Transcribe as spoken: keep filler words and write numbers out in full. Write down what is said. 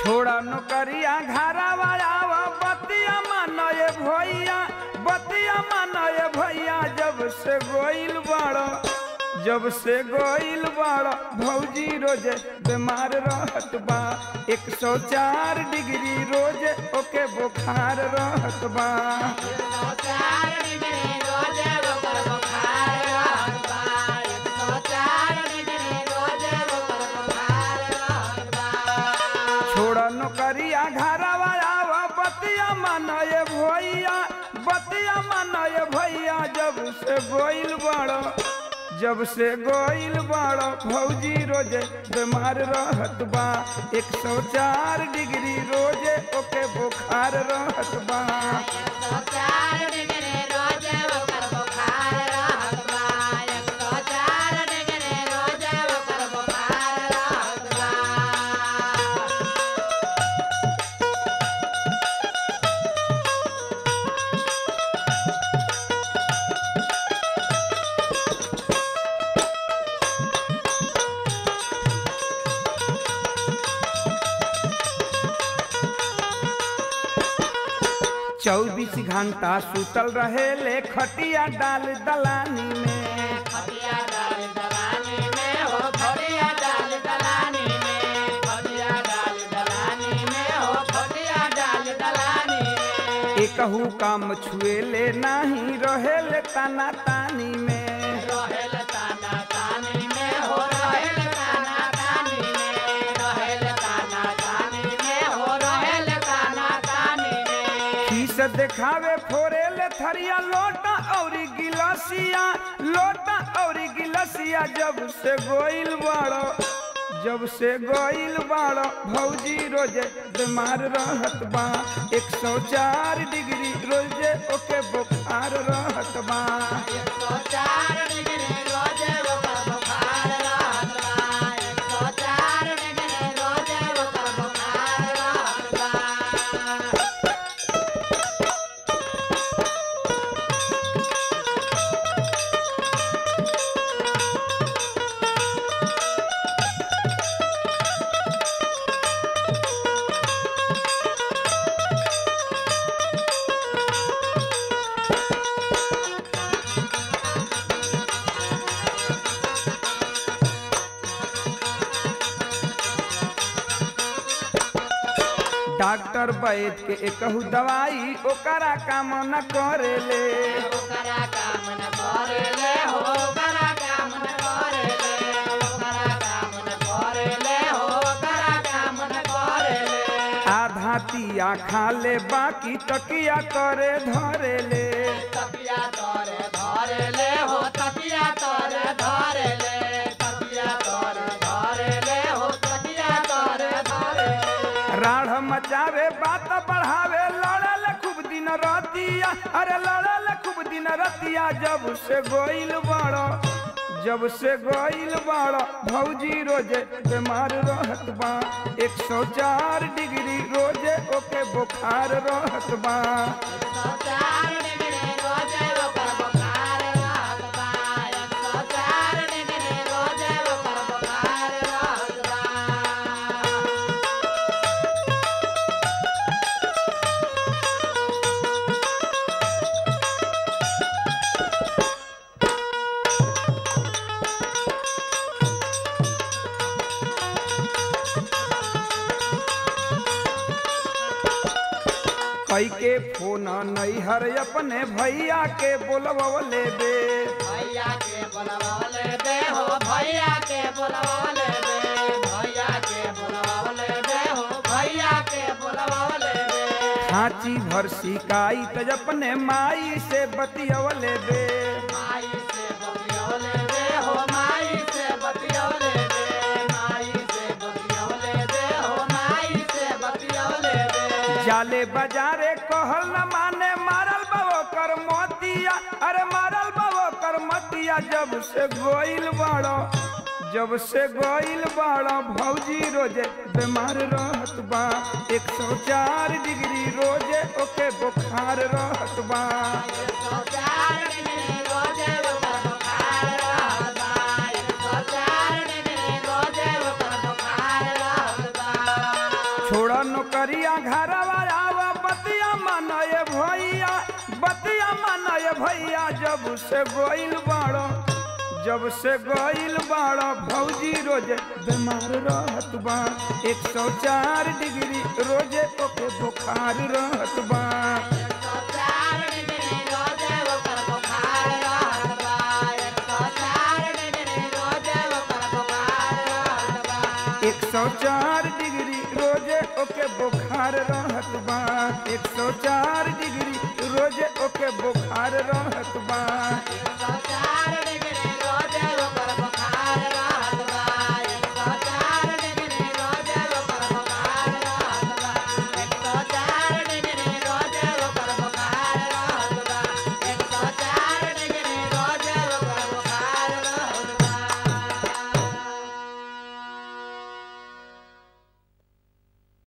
छोड़ा नौकरिया घरवा आव बतिया मानय भैया बतिया मानय भैया जब से गोइल बड़ जब से गोइल बड़ भौजी रोजे बीमार रहत बा एक सौ चार डिग्री रोजे ओके बुखार रहत बा छोड़ा नौकरिया घरवा आव बतिया मानय भैया बतिया मानय भैया जब से गोइल बड़ जब से गोइल बड़ भौजी रोजे बीमार रहत बा एक सौ चार डिग्री रोजे ओके बुखार रहत बा चौबीस घंटा सुतल रहे ले खटिया डाल दलानी में खटिया डाल दलानी में हो खटिया डाल दलानी में खटिया डाल दलानी में हो खटिया डाल दलानी में एकहू काम छुए ले नहीं रहे ले ताना तानी में रहेल ताना तानी में हो रहेल ताना तानी में रहेल ताना तानी में हो रहेल ताना तानी में खीस देखावे फोरे ले थरिया लोटा और गिलासिया लोटा और गिलासिया जब से गोइल बड़ जब से गोइल बड़ भौजी रोजे बीमार रहत बा एक सौ चार डिग्री रोजे ओके बुखार रहत बा एक सौ चार डिग्री रोजे ओकर बुखार रहत बा एक सौ चार डिग्री रोजे ओकर बुखार रहत बा डॉक्टर वैद के एकहू दवाई ओकरा काम न करेले ओकरा काम न करेले हो ओकरा काम न करेले ओकरा काम न करेले हो ओकरा काम न करेले आधा तिया खा ले बाकी तकिया करे धरेले तकिया तोरे धरेले हो तकिया तोरे धरेले तकिया तोरे धरेले हो तकिया तोरे धरेले राढ़ मचावे बात बढ़ावे लड़ल खूब दिन रतिया अरे लड़ल खूब दिन रतिया जब से गोइल बड़ जब से गोइल बड़ भौजी रोजे बीमार रहत बा एक सौ चार डिग्री रोजे ओके बुखार रहत बा एक सौ चार डिग्री रोजे ओकर बुखार रहत बा एक सौ चार डिग्री रोजे ओकर बुखार रहत बा कई के फोन नैहर अपने भैया के बोलवले बे भैया के बोलवले दे हो भैया के बोलवले दे भैया के बोलवले दे हो भैया के बोलवले दे खांची भर सिकाई त अपने माई से बतियवले बे माई से बतियवले दे हो माई से बतियवले दे माई से बतियवले दे हो माई से बतियवले दे जाले बाजारे कहल न माने मारल बाबो कर मोतिया अरे मारल बाबो कर मतिया जब से गोइल बड़ जब से गोइल बड़ भौजी रोजे बीमार रहत बा एक सौ चार डिग्री रोजे ओके बुखार रहत बा एक सौ चार डिग्री रोजे ओकर बुखार रहत बा एक सौ चार डिग्री रोजे ओकर बुखार रहत बा छोड़ा नौकरिया घरवा आवा बतिया मनय भैया बतिया मनय भैया जब से गोइल बाड़ो जब से गोइल बाड़ो भौजी रोजे बीमार रहत बा एक सौ चार डिग्री रोजे ओके बुखार रहत बा एक सौ चार डिग्री रोजे ओके बुखार रहत बा एक सौ चार डिग्री रोजे ओके बुखार रहत बा।